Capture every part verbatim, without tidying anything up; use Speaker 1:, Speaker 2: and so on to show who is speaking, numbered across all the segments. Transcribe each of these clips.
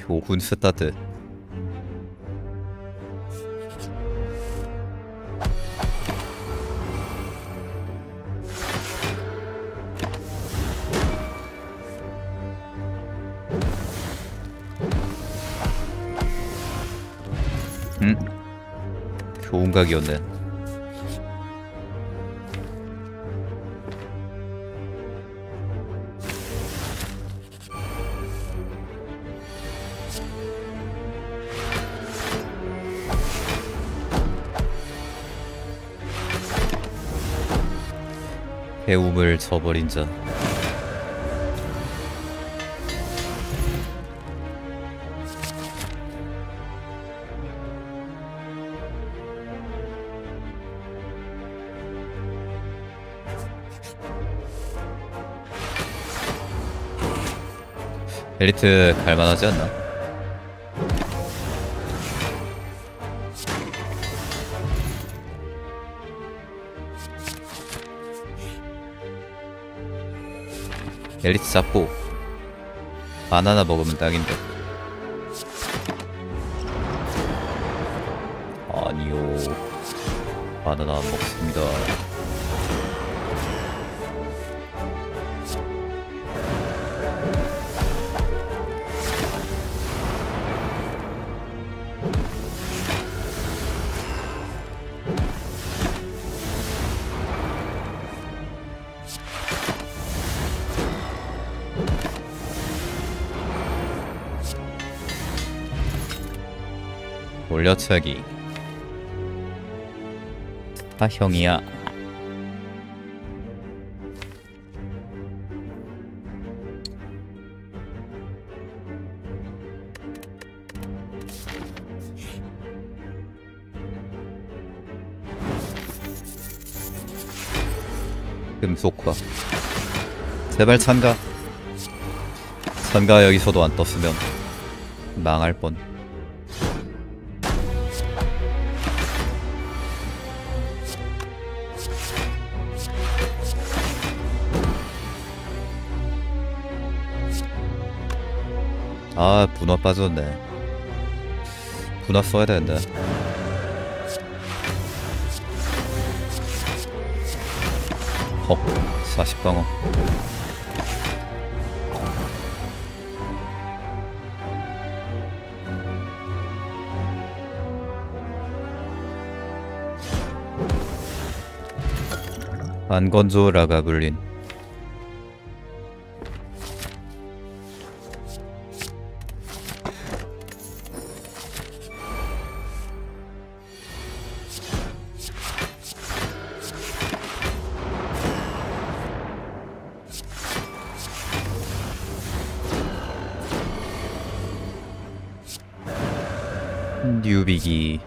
Speaker 1: 교훈 스타트. 응? 교훈각이었네. 배움을 저버린 자. 엘리트 갈만하지 않나? 엘리트 잡고 바나나 먹으면 딱인데. 아니요, 바나나 안 먹습니다. 올려차기. 아, 형이야. 금속화. 제발 참가. 참가 여기서도 안 떴으면 망할 뻔. 아, 분화 빠졌네. 분화 써야 되는데. 헉, 사십 방어. 안건조 라가블린. 뉴비기.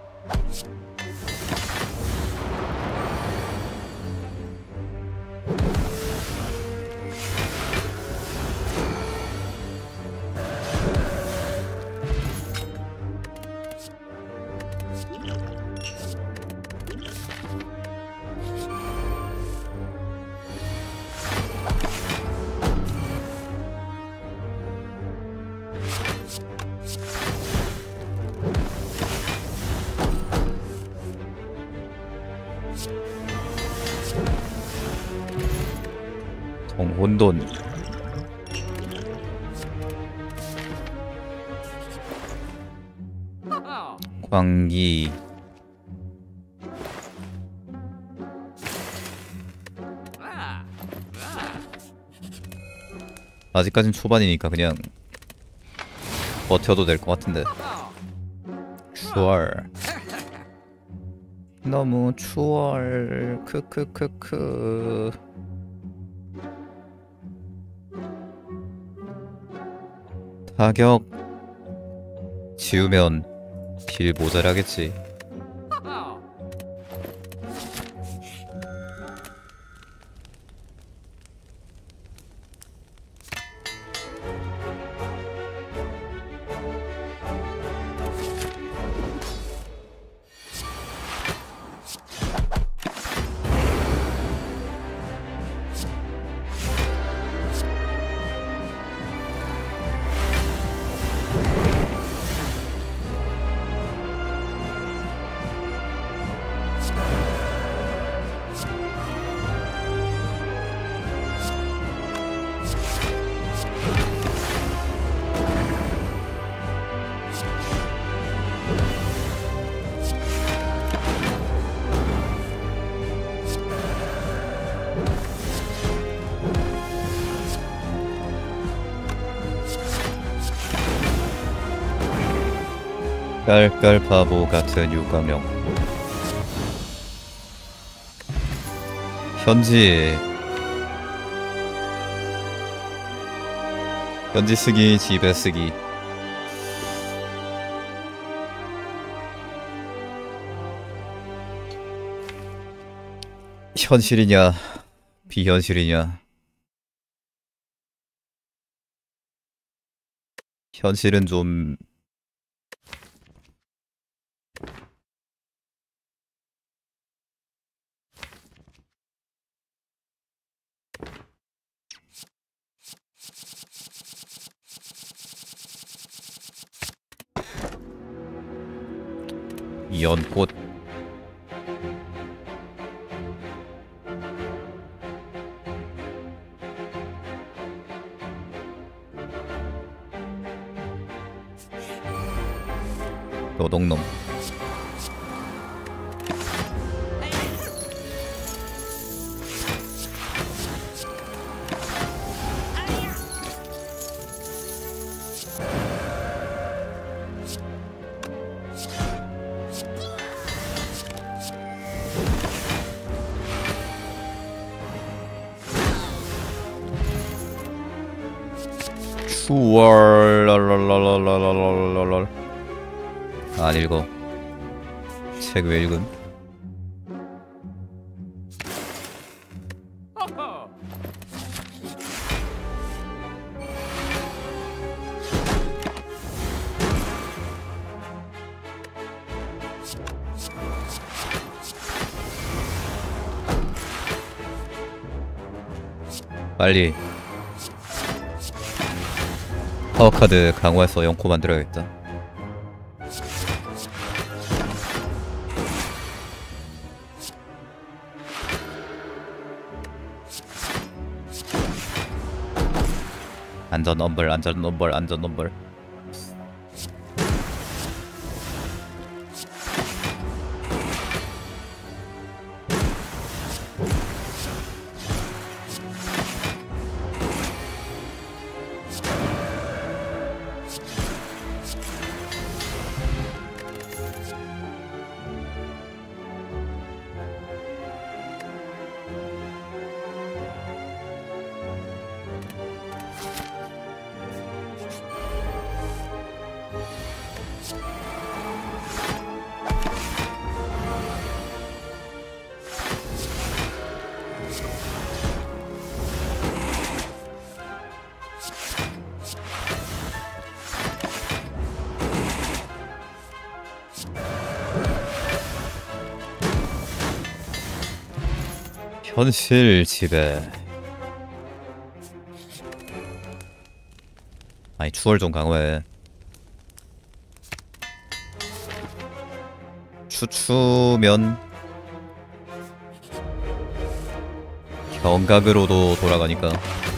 Speaker 1: 정혼돈. 광기. 아직까진 초반이니까 그냥 버텨도 될 것 같은데. 추월. 너무 추월. 크크크크. 타격 지우면 딜 모자라겠지. 깔깔 바보 같은 유광령. 현지 현지 쓰기 집에 쓰기. 현실이냐 비현실이냐. 현실은 좀 연꽃. 노동놈. 추월 랄랄랄랄랄랄랄랄. 안 읽어. 책 왜 읽음? 빨리 파워카드 강화해서 영코 만들어야겠다. 안전 넘벌 안전 넘벌 안전 넘벌. 현실 지배. 아니 추월 좀 강화해. 추추면 경각으로도 돌아가니까.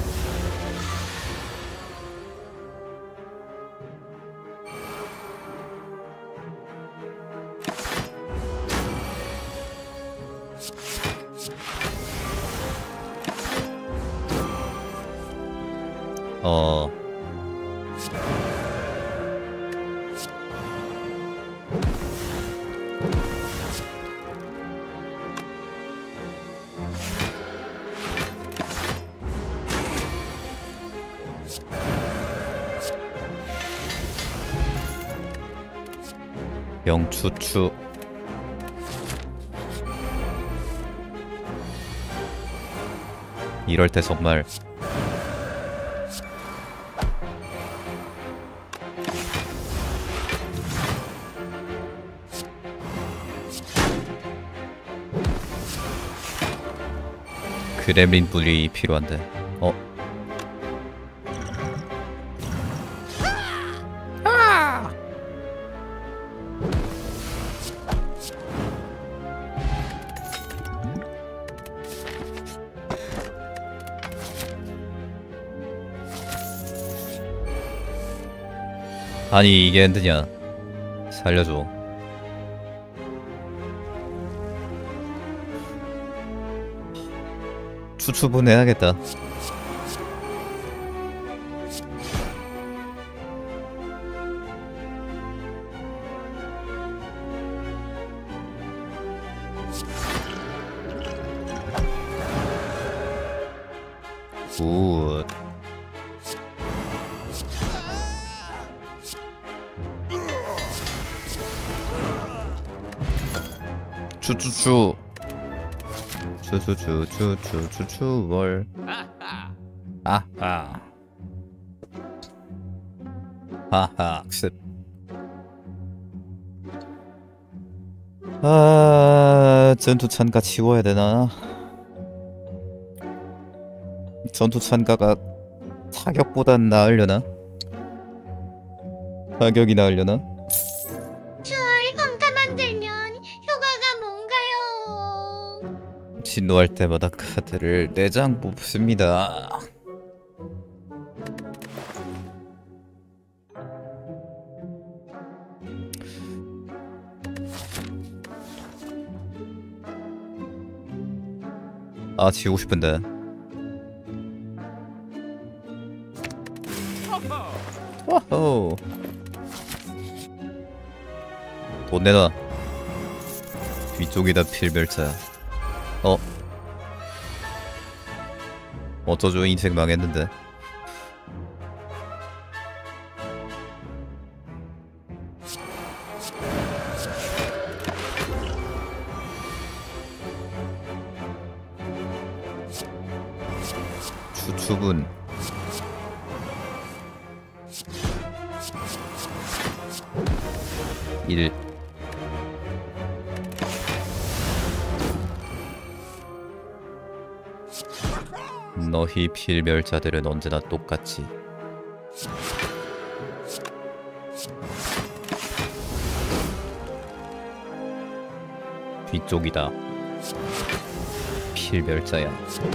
Speaker 1: 어 영추추. 이럴 때 정말 그렘린 불이 필요한데. 어? 아니 이게 엔드냐. 살려줘. 추추 보내야겠다. 추추추 추추추추추추추월 아하 하하 습. 아 전투 찬가 지워야 되나? 전투 찬가가 타격보단 나으려나? 타격이 나으려나?
Speaker 2: 절 검타 만들면 효과가 뭔가요?
Speaker 1: 진노할 때마다 카드를 네 장 뽑습니다. 아 지우고 싶은데. 와호. 돈 내놔. 위쪽이다 필멸자. 어? 어쩌죠 인생 망했는데. 추추분 일 너희 필멸자들은 언제나 똑같이 뒤쪽이다 필멸자야.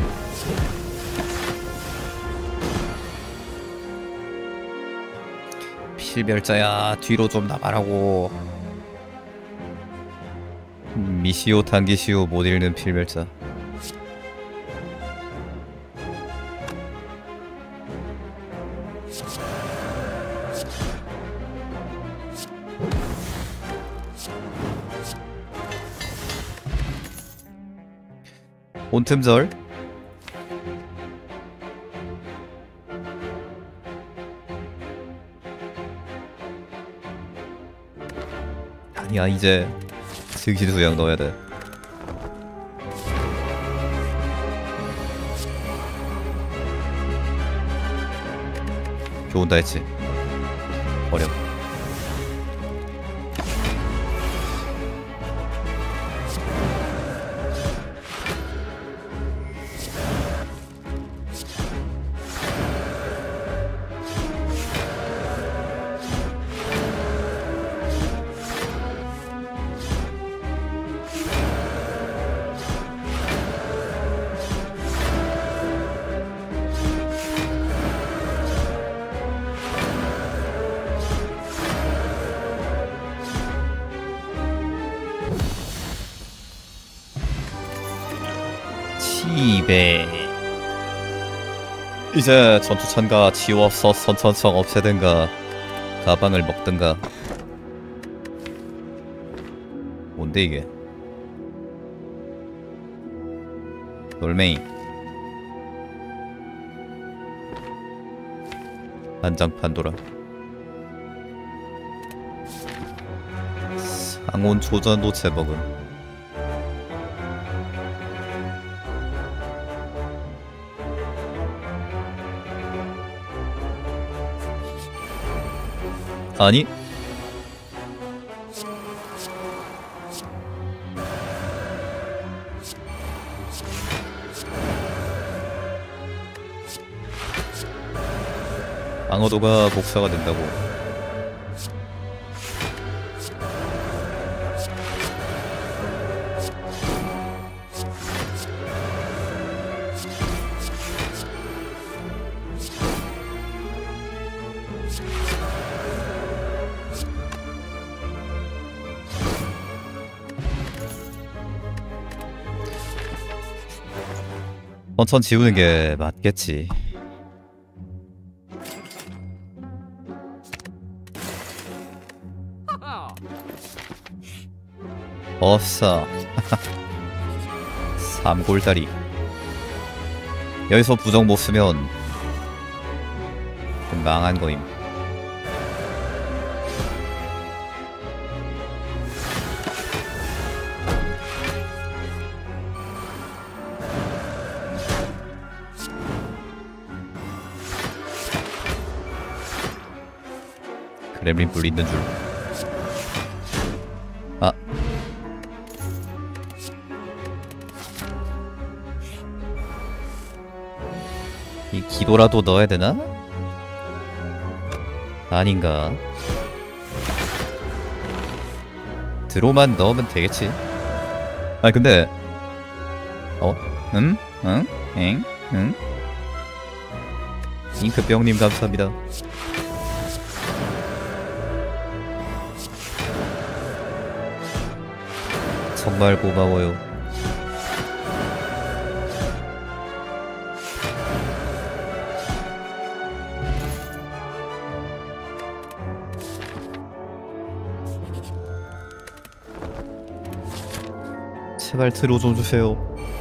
Speaker 1: 필멸자야 뒤로 좀 나가라고. 미시오 단기시오 못 읽는 필멸자. 온틈절 아니야 이제 즉시수양 넣어야 돼. 좋은다 했지. 어려. 이백. 이제 전투 참가 지워서 선천성 없애든가 가방을 먹든가. 뭔데 이게? 돌멩이 한장 판도라. 상온 조전 노체버금. 아니? 방어도가 복사가 된다고. 원천 지우는 게 맞겠지. 없어. 삼골다리. 여기서 부정 못 쓰면 망한 거임. 그렘린 뿔 있는 줄. 아. 이 기도라도 넣어야 되나? 아닌가? 드로만 넣으면 되겠지. 아 근데 어? 응? 응? 엥? 응? 잉크병님 감사합니다. 정말 고마워요. 제발 들어 좀 주세요.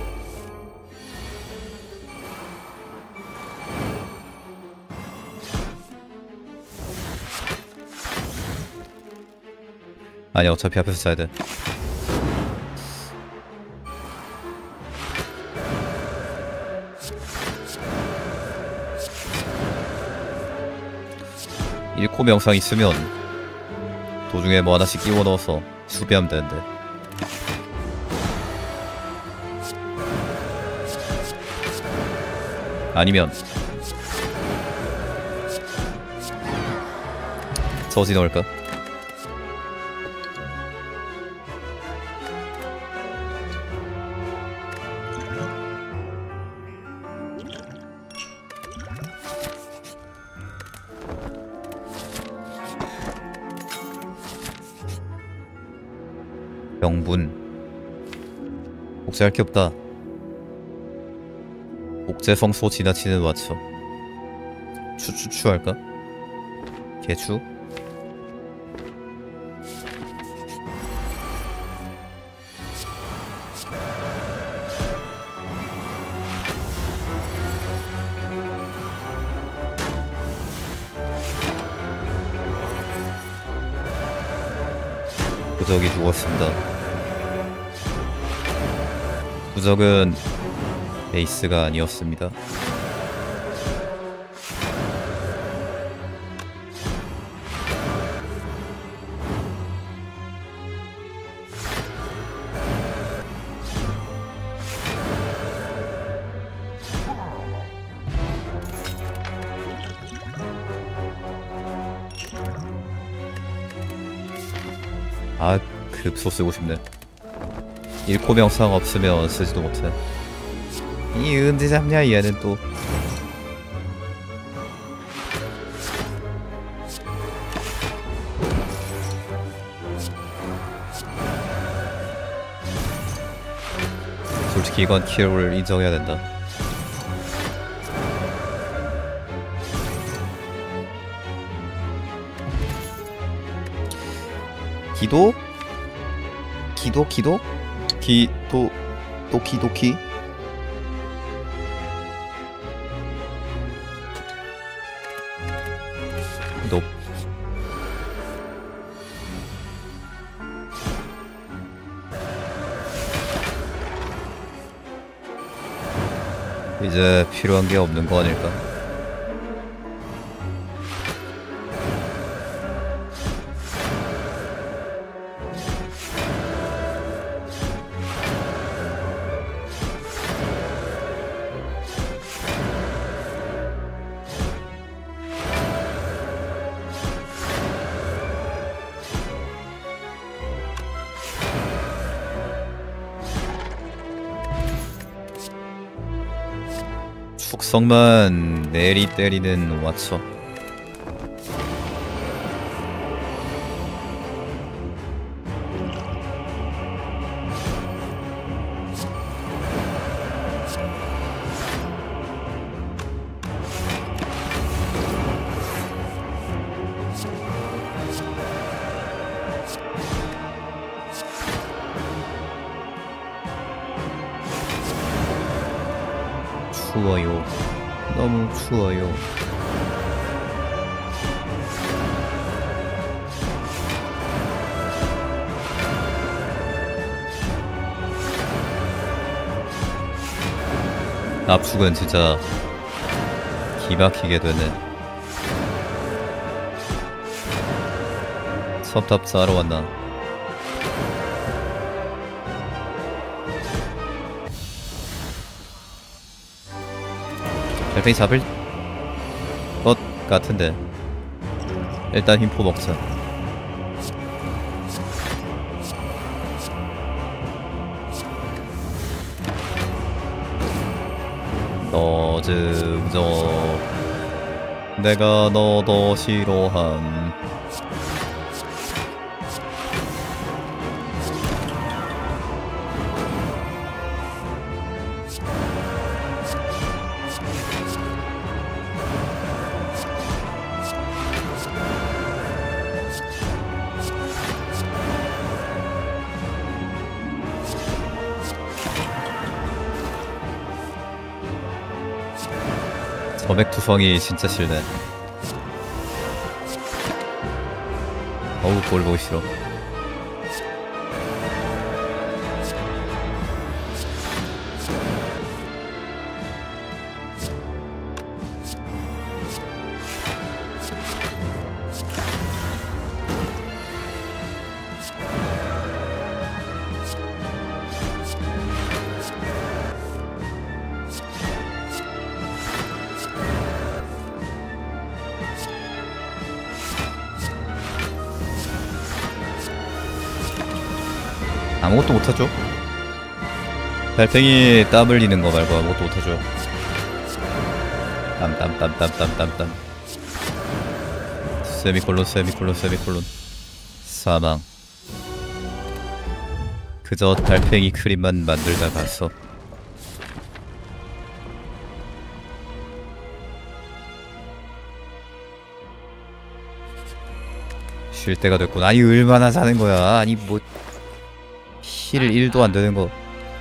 Speaker 1: 아니 어차피 앞에서 써야 돼. 일 코 명상 있으면 도중에 뭐 하나씩 끼워 넣어서 수비하면 되는데. 아니면 저지 넣을까? 명분 복제할 게 없다. 복제 성소 지나치는 와처. 추추추 할까? 개추? 부적이 죽었습니다. 부적은 에이스가 아니었습니다. 아, 급소 쓰고 싶네. 일 코 명상 없으면 쓰지도 못해. 이 언제 잡냐 얘는 또. 솔직히 이건 킬을 인정해야 된다. 기도? 기도 기도? 기도 도키도키? 너 이제 필요한 게 없는 거 아닐까? 축성만 내리 때리는 와처. 추워요. 너무 추워요. 압축은 진짜 기막히게 되네. 섭답사하러 왔나? 달팽이 잡을 것 같은데 일단 힘포 먹자. 너즈저 내가 너 더 싫어한 저백투성이 진짜 싫네. 어우 뭘 보기 싫어. 아무것도 못하죠. 달팽이 땀 흘리는 거 말고 아무것도 못하죠. 땀땀땀땀땀땀땀 세미콜론 세미콜론 세미콜론 사망. 그저 달팽이 크림만 만들다 갔어. 쉴 때가 됐군. 아니 얼마나 사는 거야. 아니 뭐 힐 일도 안 되는 거.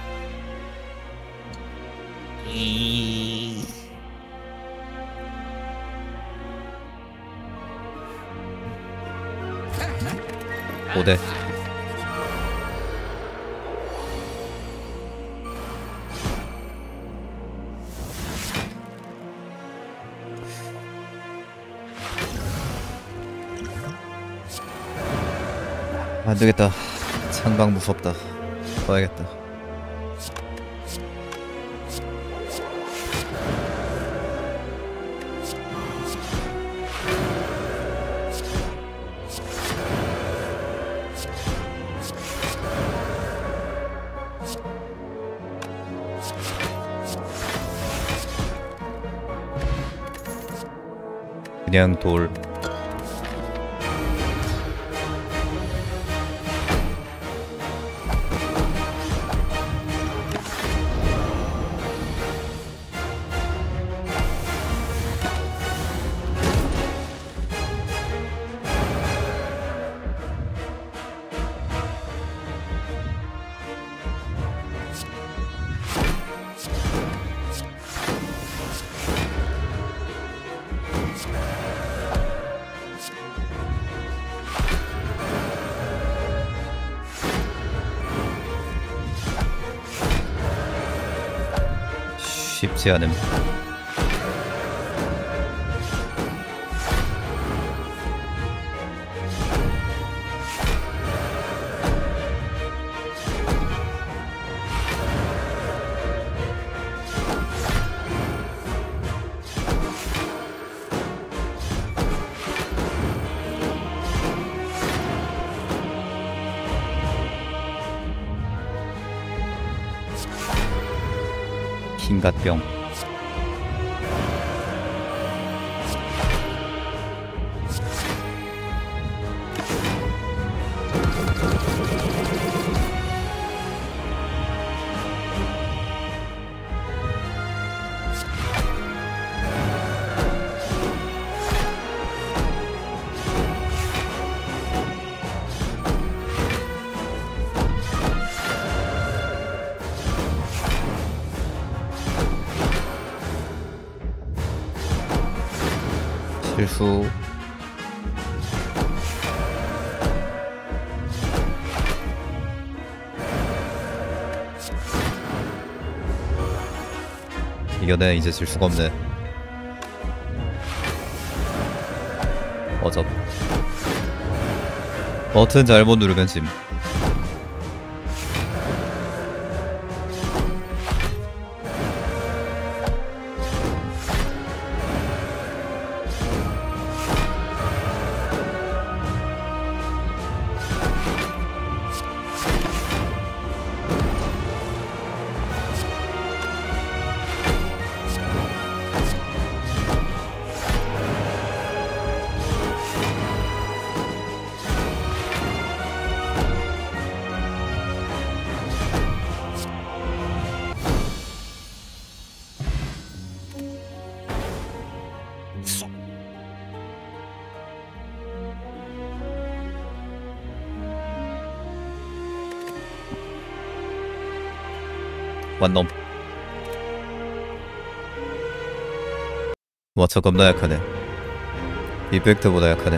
Speaker 1: 오대. 안 되겠다. 창방 무섭다. 봐야겠다. 그냥 돌. 쉽지 않음. 킹갓병. 실수. 이겨내. 이제 질 수가 없네. 어접. 버튼 잘못 누르면 짐. 완놈. 와, 저 겁나 약하네. 이펙트보다 약하네.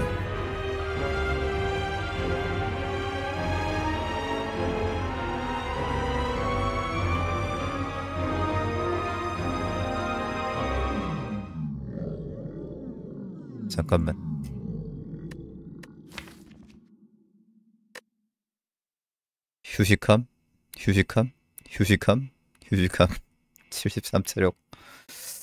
Speaker 1: 잠깐만. 휴식함? 휴식함? 휴식함? 휴식함? 칠십삼 체력.